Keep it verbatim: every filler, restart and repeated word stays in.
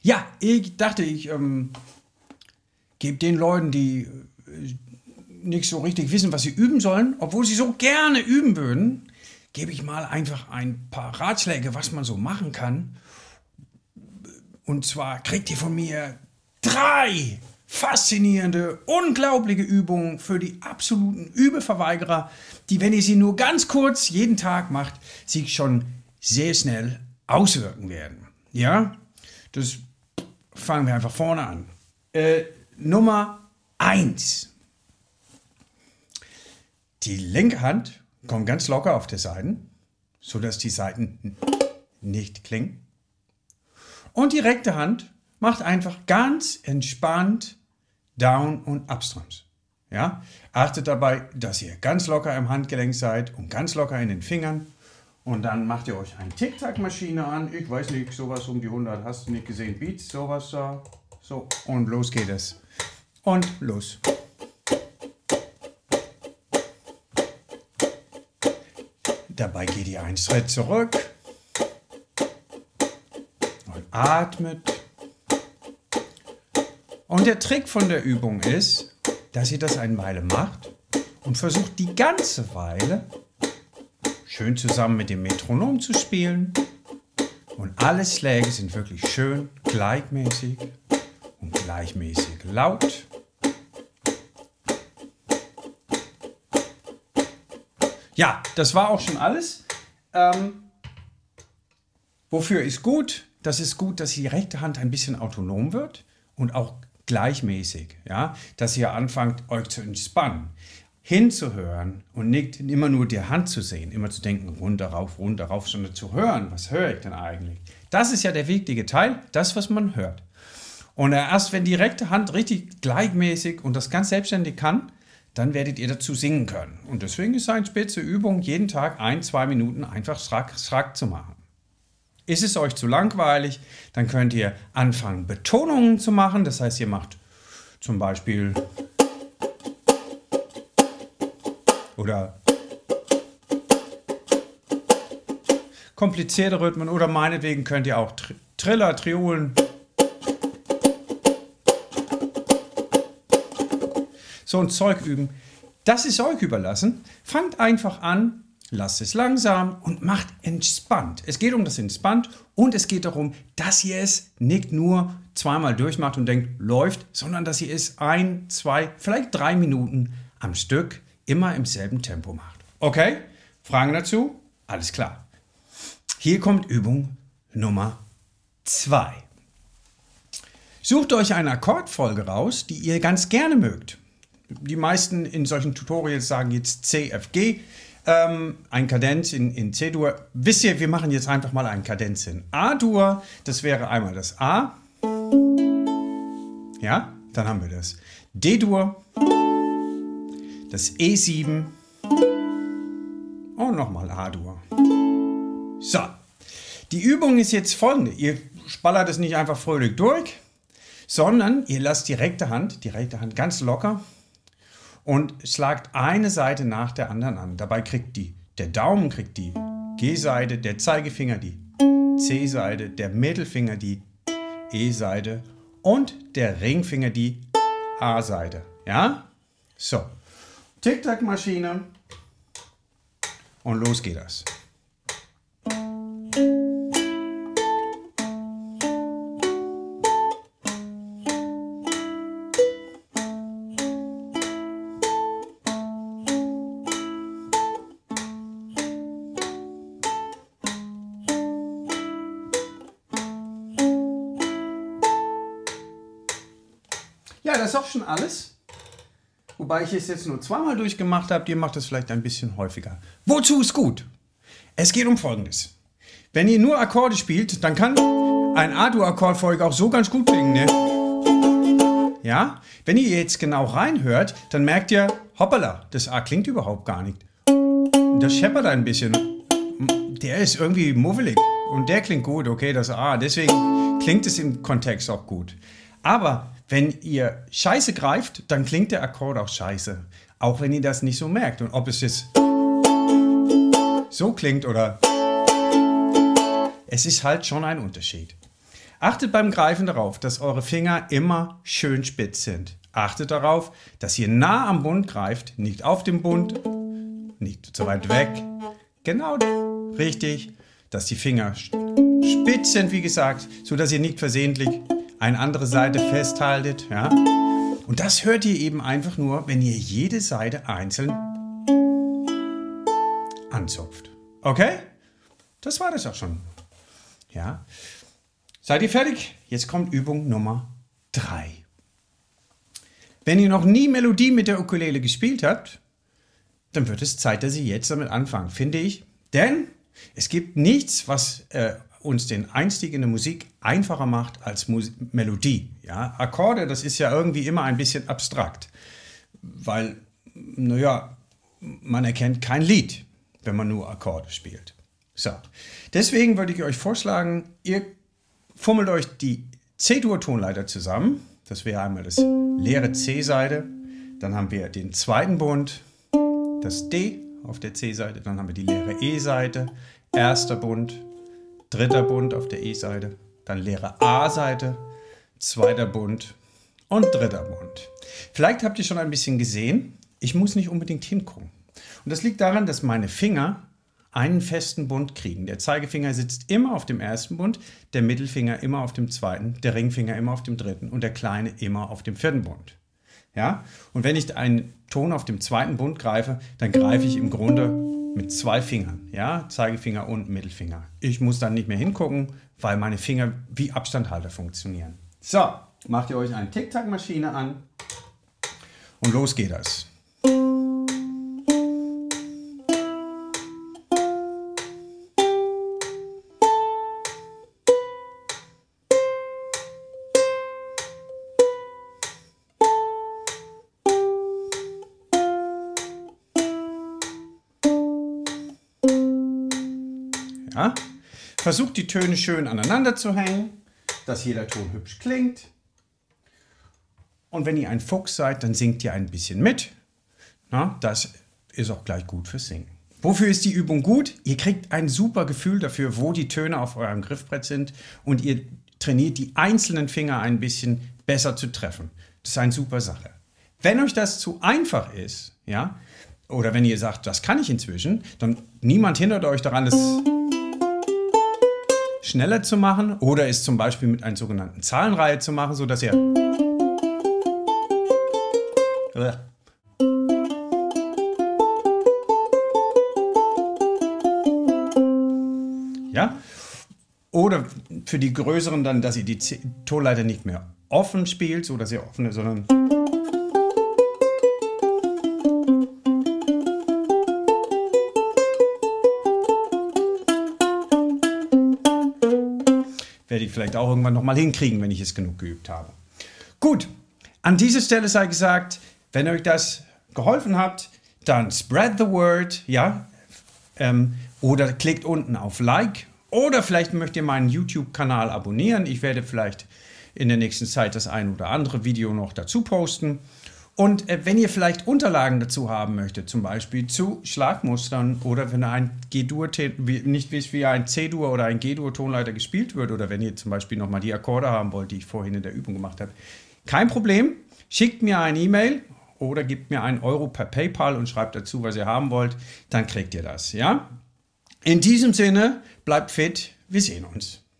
Ja, ich dachte, ich ähm, gebe den Leuten, die äh, nicht so richtig wissen, was sie üben sollen, obwohl sie so gerne üben würden, gebe ich mal einfach ein paar Ratschläge, was man so machen kann. Und zwar kriegt ihr von mir drei faszinierende, unglaubliche Übungen für die absoluten Übeverweigerer, die, wenn ihr sie nur ganz kurz jeden Tag macht, sich schon sehr schnell auswirken werden. Ja, das fangen wir einfach vorne an. Äh, Nummer eins. Die linke Hand kommt ganz locker auf die Seiten, sodass die Seiten nicht klingen. Und die rechte Hand macht einfach ganz entspannt Down- und Upstrums. Ja? Achtet dabei, dass ihr ganz locker im Handgelenk seid und ganz locker in den Fingern. Und dann macht ihr euch eine Tic-Tac-Maschine an. Ich weiß nicht, sowas um die hundert. Hast du nicht gesehen? Beats, sowas da. So, und los geht es. Und los. Dabei geht ihr einen Schritt zurück. Und atmet. Und der Trick von der Übung ist, dass ihr das eine Weile macht und versucht die ganze Weile schön zusammen mit dem Metronom zu spielen. Und alle Schläge sind wirklich schön gleichmäßig und gleichmäßig laut. Ja, das war auch schon alles. Ähm, wofür ist gut? Das ist gut, dass die rechte Hand ein bisschen autonom wird und auch gleichmäßig, ja, dass ihr anfangt, euch zu entspannen, hinzuhören und nicht immer nur die Hand zu sehen, immer zu denken, runter, rauf, runter, rauf, sondern zu hören, was höre ich denn eigentlich? Das ist ja der wichtige Teil, das, was man hört. Und erst wenn die rechte Hand richtig gleichmäßig und das ganz selbstständig kann, dann werdet ihr dazu singen können. Und deswegen ist es eine spitze Übung, jeden Tag ein, zwei Minuten einfach schrack, schrack zu machen. Ist es euch zu langweilig, dann könnt ihr anfangen, Betonungen zu machen. Das heißt, ihr macht zum Beispiel oder komplizierte Rhythmen oder meinetwegen könnt ihr auch Tr Triller, Triolen. So ein Zeug üben. Das ist euch überlassen. Fangt einfach an. Lasst es langsam und macht entspannt. Es geht um das Entspannt und es geht darum, dass ihr es nicht nur zweimal durchmacht und denkt, läuft, sondern dass ihr es ein, zwei, vielleicht drei Minuten am Stück immer im selben Tempo macht. Okay? Fragen dazu? Alles klar. Hier kommt Übung Nummer zwei. Sucht euch eine Akkordfolge raus, die ihr ganz gerne mögt. Die meisten in solchen Tutorials sagen jetzt C, F, G. Ähm, ein Kadenz in, in C-Dur. Wisst ihr, wir machen jetzt einfach mal einen Kadenz in A-Dur. Das wäre einmal das A. Ja, dann haben wir das D-Dur, das E sieben und nochmal A-Dur. So, die Übung ist jetzt folgende. Ihr spallert es nicht einfach fröhlich durch, sondern ihr lasst die rechte Hand, die rechte Hand ganz locker und schlagt eine Seite nach der anderen an. Dabei kriegt die, der Daumen kriegt die G-Seite, der Zeigefinger die C-Seite, der Mittelfinger die E-Seite und der Ringfinger die A-Seite. Ja? So. Tic-Tac-Maschine und los geht das. Ja, das ist auch schon alles. Wobei ich es jetzt nur zweimal durchgemacht habe. Ihr macht es vielleicht ein bisschen häufiger. Wozu ist gut? Es geht um Folgendes. Wenn ihr nur Akkorde spielt, dann kann ein A-Dur-Akkord für euch auch so ganz gut klingen, ne? Ja? Wenn ihr jetzt genau reinhört, dann merkt ihr, hoppala, das A klingt überhaupt gar nicht. Das scheppert ein bisschen. Der ist irgendwie muffelig. Und der klingt gut, okay, das A. Deswegen klingt es im Kontext auch gut. Aber wenn ihr Scheiße greift, dann klingt der Akkord auch scheiße. Auch wenn ihr das nicht so merkt. Und ob es jetzt so klingt oder... Es ist halt schon ein Unterschied. Achtet beim Greifen darauf, dass eure Finger immer schön spitz sind. Achtet darauf, dass ihr nah am Bund greift, nicht auf dem Bund, nicht zu weit weg. Genau, richtig, dass die Finger spitz sind, wie gesagt, so dass ihr nicht versehentlich eine andere Seite festhaltet. Ja? Und das hört ihr eben einfach nur, wenn ihr jede Seite einzeln anzupft. Okay? Das war das auch schon. Ja? Seid ihr fertig? Jetzt kommt Übung Nummer drei. Wenn ihr noch nie Melodie mit der Ukulele gespielt habt, dann wird es Zeit, dass ihr jetzt damit anfangt, finde ich. Denn es gibt nichts, was äh, uns den Einstieg in der Musik einfacher macht als Mus Melodie. Ja? Akkorde, das ist ja irgendwie immer ein bisschen abstrakt, weil, naja, man erkennt kein Lied, wenn man nur Akkorde spielt. So. Deswegen würde ich euch vorschlagen, ihr fummelt euch die C-Dur-Tonleiter zusammen. Das wäre einmal das leere C-Seite, dann haben wir den zweiten Bund, das D auf der C-Seite, dann haben wir die leere E-Seite, erster Bund, dritter Bund auf der E-Seite, dann leere A-Seite, zweiter Bund und dritter Bund. Vielleicht habt ihr schon ein bisschen gesehen, ich muss nicht unbedingt hingucken. Und das liegt daran, dass meine Finger einen festen Bund kriegen. Der Zeigefinger sitzt immer auf dem ersten Bund, der Mittelfinger immer auf dem zweiten, der Ringfinger immer auf dem dritten und der kleine immer auf dem vierten Bund. Ja? Und wenn ich einen Ton auf dem zweiten Bund greife, dann greife ich im Grunde mit zwei Fingern, ja? Zeigefinger und Mittelfinger. Ich muss dann nicht mehr hingucken, weil meine Finger wie Abstandhalter funktionieren. So, macht ihr euch eine Tic-Tac-Maschine an und los geht das. Ja? Versucht die Töne schön aneinander zu hängen, dass jeder Ton hübsch klingt. Und wenn ihr ein Fuchs seid, dann singt ihr ein bisschen mit. Na, das ist auch gleich gut fürs Singen. Wofür ist die Übung gut? Ihr kriegt ein super Gefühl dafür, wo die Töne auf eurem Griffbrett sind und ihr trainiert die einzelnen Finger ein bisschen besser zu treffen. Das ist eine super Sache. Wenn euch das zu einfach ist, ja, oder wenn ihr sagt, das kann ich inzwischen, dann niemand hindert euch daran, das schneller zu machen oder es zum Beispiel mit einer sogenannten Zahlenreihe zu machen, sodass ihr ja, oder für die größeren dann, dass ihr die Tonleiter nicht mehr offen spielt, so dass ihr offene, sondern werde ich vielleicht auch irgendwann noch mal hinkriegen, wenn ich es genug geübt habe. Gut, an dieser Stelle sei gesagt, wenn euch das geholfen hat, dann spread the word, ja, ähm, oder klickt unten auf Like oder vielleicht möchtet ihr meinen YouTube-Kanal abonnieren. Ich werde vielleicht in der nächsten Zeit das ein oder andere Video noch dazu posten. Und äh, wenn ihr vielleicht Unterlagen dazu haben möchtet, zum Beispiel zu Schlagmustern oder wenn ein G-Dur, nicht wisst, wie ein C-Dur oder ein G-Dur-Tonleiter gespielt wird oder wenn ihr zum Beispiel nochmal die Akkorde haben wollt, die ich vorhin in der Übung gemacht habe, kein Problem, schickt mir eine E-Mail oder gebt mir einen Euro per PayPal und schreibt dazu, was ihr haben wollt, dann kriegt ihr das, ja? In diesem Sinne, bleibt fit, wir sehen uns.